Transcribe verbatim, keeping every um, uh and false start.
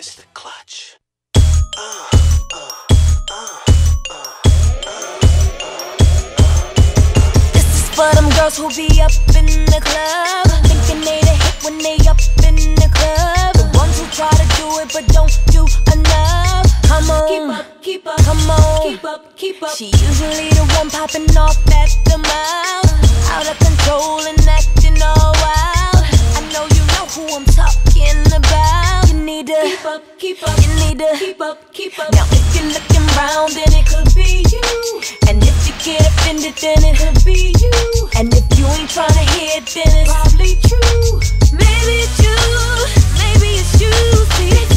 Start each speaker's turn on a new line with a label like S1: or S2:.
S1: is the clutch. Uh, uh, uh, uh, uh,
S2: This is for them girls who be up in the club, thinking they the hit when they up in the club. The ones who try to do it but don't do enough. Come on,
S3: Keep up, keep up,
S2: come on,
S3: keep up, keep up.
S2: She usually the one popping off at the mouth, out of control and acting all wild. I know you know who I'm talking about. You need to
S3: Keep up, keep up,
S2: you need to
S3: keep up, keep up.
S2: Now if you're looking round, then it could be you. And if you get offended, then it could be you. And if you ain't tryna hear it, then it's
S3: Probably true.
S2: maybe it's you, maybe it's you. See,